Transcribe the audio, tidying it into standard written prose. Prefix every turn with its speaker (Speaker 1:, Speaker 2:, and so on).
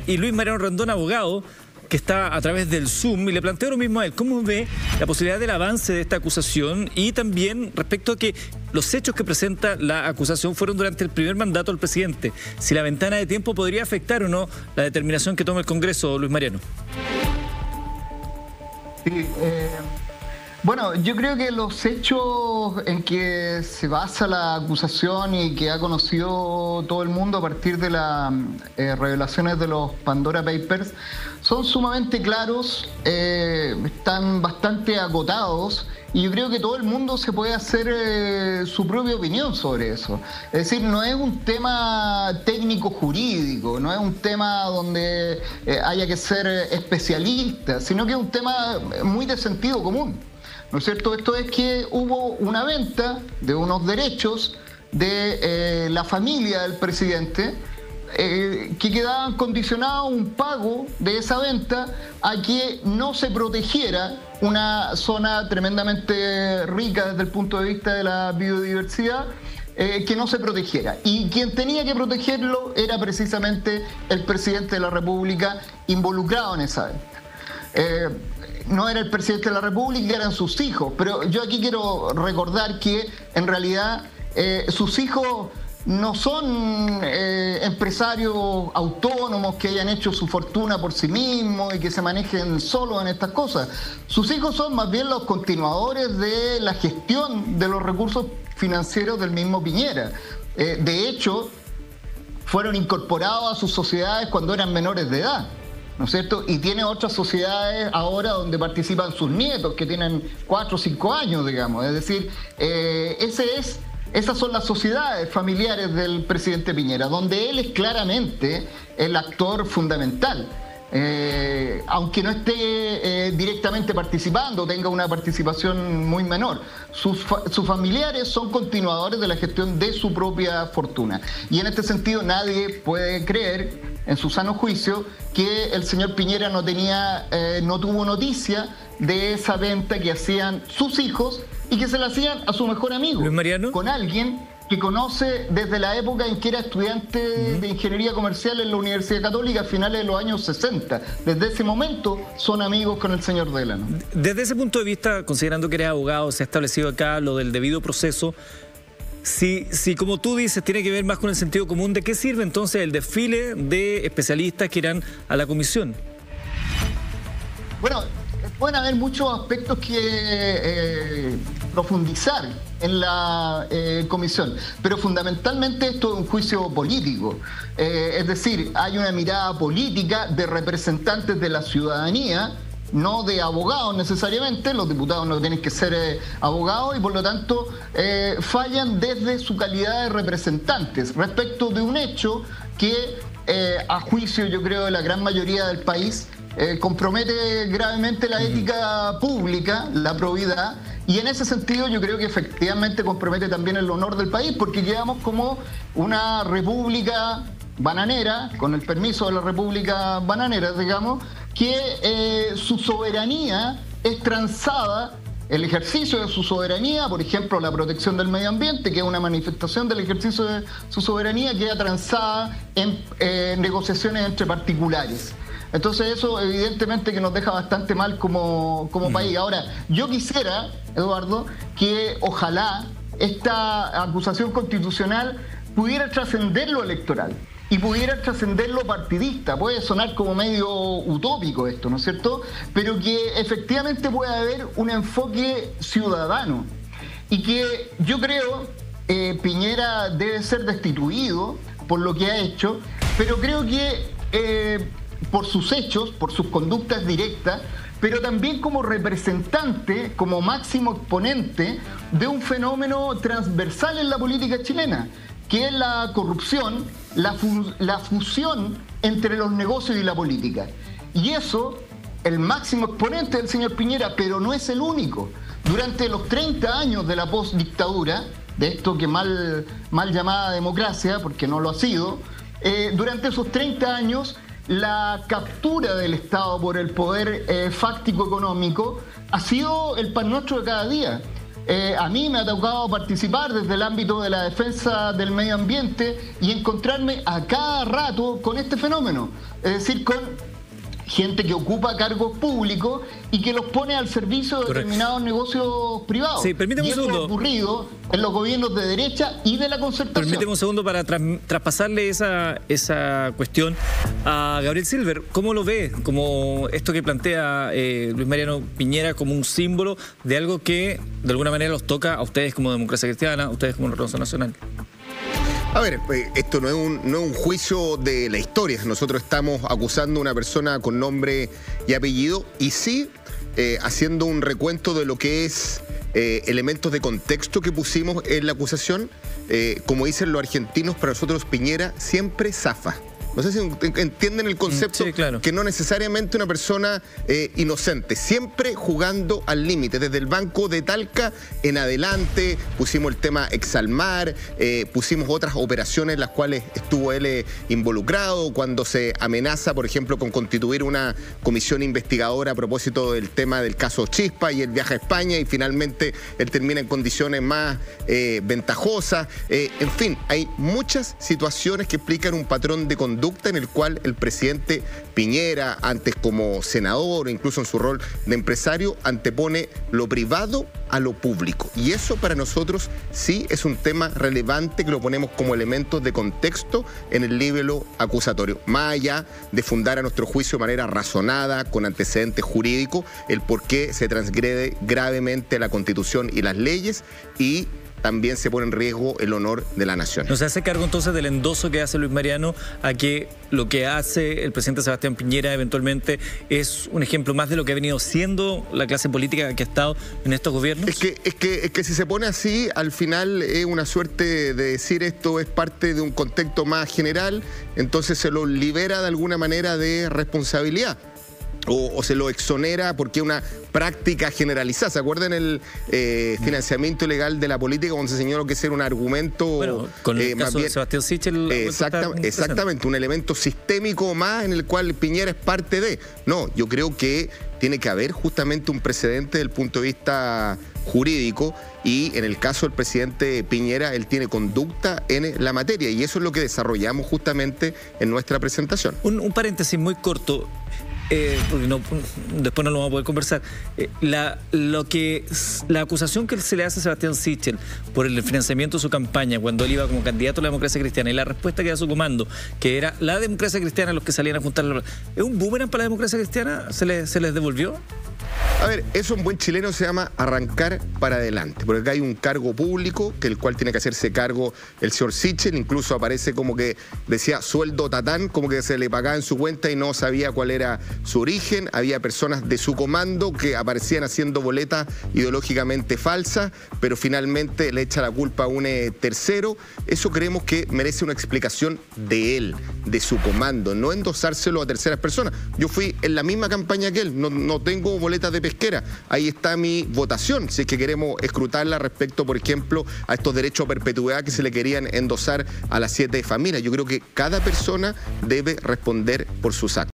Speaker 1: y Luis Mariano Rendón, abogado, que está a través del Zoom, y le planteo lo mismo a él. ¿Cómo ve la posibilidad del avance de esta acusación? Y también respecto a que los hechos que presenta la acusación fueron durante el primer mandato del presidente. Si la ventana de tiempo podría afectar o no la determinación que tome el Congreso, Luis Mariano.
Speaker 2: Sí, bueno, yo creo que los hechos en que se basa la acusación y que ha conocido todo el mundo a partir de las revelaciones de los Pandora Papers son sumamente claros, están bastante acotados, y yo creo que todo el mundo se puede hacer su propia opinión sobre eso. Es decir, no es un tema técnico jurídico, no es un tema donde haya que ser especialista, sino que es un tema muy de sentido común. ¿No es cierto? Esto es que hubo una venta de unos derechos de la familia del presidente que quedaban condicionados a un pago de esa venta a que no se protegiera una zona tremendamente rica desde el punto de vista de la biodiversidad, que no se protegiera. Y quien tenía que protegerlo era precisamente el presidente de la República involucrado en esa venta. No era el presidente de la República, eran sus hijos. Pero yo aquí quiero recordar que en realidad sus hijos no son empresarios autónomos que hayan hecho su fortuna por sí mismos y que se manejen solos en estas cosas. Sus hijos son más bien los continuadores de la gestión de los recursos financieros del mismo Piñera. De hecho, fueron incorporados a sus sociedades cuando eran menores de edad, ¿no es cierto? Y tiene otras sociedades ahora donde participan sus nietos, que tienen 4 o 5 años, digamos. Es decir, esas son las sociedades familiares del presidente Piñera, donde él es claramente el actor fundamental. Aunque no esté directamente participando, tenga una participación muy menor. Sus familiares son continuadores de la gestión de su propia fortuna. Y en este sentido nadie puede creer, en su sano juicio, que el señor Piñera no tuvo noticia de esa venta que hacían sus hijos y que se la hacían a su mejor amigo,
Speaker 1: Luis Mariano,
Speaker 2: con alguien que conoce desde la época en que era estudiante de ingeniería comercial en la Universidad Católica a finales de los años 60. Desde ese momento son amigos con el señor Delano.
Speaker 1: Desde ese punto de vista, considerando que eres abogado, se ha establecido acá lo del debido proceso. Si como tú dices, tiene que ver más con el sentido común, ¿de qué sirve entonces el desfile de especialistas que irán a la comisión?
Speaker 2: Bueno, pueden haber muchos aspectos que profundizar en la comisión, pero fundamentalmente esto es un juicio político. Es decir, hay una mirada política de representantes de la ciudadanía, no de abogados necesariamente. Los diputados no tienen que ser abogados y por lo tanto fallan desde su calidad de representantes respecto de un hecho que a juicio, yo creo, de la gran mayoría del país compromete gravemente la ética pública, la probidad, y en ese sentido yo creo que efectivamente compromete también el honor del país, porque quedamos como una república bananera, con el permiso de la república bananera, digamos, que su soberanía es transada, el ejercicio de su soberanía, por ejemplo, la protección del medio ambiente, que es una manifestación del ejercicio de su soberanía, queda transada en negociaciones entre particulares. Entonces eso evidentemente que nos deja bastante mal como país. Ahora, yo quisiera, Eduardo, que ojalá esta acusación constitucional pudiera trascender lo electoral y pudiera trascender lo partidista. Puede sonar como medio utópico esto, ¿no es cierto? Pero que efectivamente pueda haber un enfoque ciudadano y que yo creo Piñera debe ser destituido por lo que ha hecho, pero creo que por sus hechos, por sus conductas directas, pero también como representante, como máximo exponente de un fenómeno transversal en la política chilena, que es la corrupción, la fusión entre los negocios y la política. Y eso, el máximo exponente del señor Piñera, pero no es el único. Durante los 30 años de la postdictadura, de esto que mal llamada democracia, porque no lo ha sido, durante esos 30 años, la captura del Estado por el poder fáctico económico ha sido el pan nuestro de cada día. A mí me ha tocado participar desde el ámbito de la defensa del medio ambiente y encontrarme a cada rato con este fenómeno, es decir, con gente que ocupa cargos públicos y que los pone al servicio de determinados negocios privados.
Speaker 1: Sí, permíteme un segundo.
Speaker 2: Eso ha ocurrido en los gobiernos de derecha y de la concertación.
Speaker 1: Permíteme un segundo para traspasarle esa cuestión a Gabriel Silver. ¿Cómo lo ve? Como esto que plantea Luis Mariano Piñera como un símbolo de algo que de alguna manera los toca a ustedes como Democracia Cristiana, a ustedes como Renovación Nacional.
Speaker 3: A ver, esto no es un juicio de la historia. Nosotros estamos acusando a una persona con nombre y apellido y sí haciendo un recuento de lo que es elementos de contexto que pusimos en la acusación. Como dicen los argentinos, para nosotros Piñera siempre zafa. No sé si entienden el concepto,
Speaker 1: sí, claro.
Speaker 3: Que no necesariamente una persona inocente, siempre jugando al límite. Desde el Banco de Talca en adelante pusimos el tema Exalmar, pusimos otras operaciones en las cuales estuvo él involucrado, cuando se amenaza, por ejemplo, con constituir una comisión investigadora a propósito del tema del caso Chispa y él viaja a España y finalmente él termina en condiciones más ventajosas. En fin, hay muchas situaciones que explican un patrón de conducta en el cual el presidente Piñera, antes como senador o incluso en su rol de empresario, antepone lo privado a lo público. Y eso para nosotros sí es un tema relevante que lo ponemos como elementos de contexto en el libelo acusatorio. Más allá de fundar a nuestro juicio de manera razonada, con antecedentes jurídicos, el por qué se transgrede gravemente la Constitución y las leyes y también se pone en riesgo el honor de la nación.
Speaker 1: ¿No se hace cargo entonces del endoso que hace Luis Mariano a que lo que hace el presidente Sebastián Piñera eventualmente es un ejemplo más de lo que ha venido siendo la clase política que ha estado en estos gobiernos?
Speaker 3: Es que si se pone así, al final es una suerte de decir esto es parte de un contexto más general, entonces se lo libera de alguna manera de responsabilidad. O se lo exonera porque es una práctica generalizada. ¿Se acuerdan el financiamiento ilegal de la política cuando se señaló que ese era un argumento?
Speaker 1: Bueno, con el caso de Sebastián Sichel.
Speaker 3: Exactamente, un elemento sistémico más en el cual Piñera es parte de. No, yo creo que tiene que haber justamente un precedente desde el punto de vista jurídico y en el caso del presidente Piñera, él tiene conducta en la materia y eso es lo que desarrollamos justamente en nuestra presentación.
Speaker 1: Un paréntesis muy corto. Porque después no lo vamos a poder conversar. La acusación que se le hace a Sebastián Sichel por el financiamiento de su campaña cuando él iba como candidato a la Democracia Cristiana y la respuesta que da su comando, que era la Democracia Cristiana los que salían a juntar, ¿es un boomerang para la Democracia Cristiana? ¿Se les devolvió?
Speaker 3: A ver, eso en buen chileno se llama arrancar para adelante, porque acá hay un cargo público que el cual tiene que hacerse cargo el señor Sichel, incluso aparece como que decía sueldo tatán, como que se le pagaba en su cuenta y no sabía cuál era su origen, había personas de su comando que aparecían haciendo boletas ideológicamente falsas, pero finalmente le echa la culpa a un tercero. Eso creemos que merece una explicación de él, de su comando, no endosárselo a terceras personas. Yo fui en la misma campaña que él, no tengo boletas de pesquera, ahí está mi votación, si es que queremos escrutarla respecto, por ejemplo, a estos derechos a perpetuidad que se le querían endosar a las 7 familias. Yo creo que cada persona debe responder por sus actos.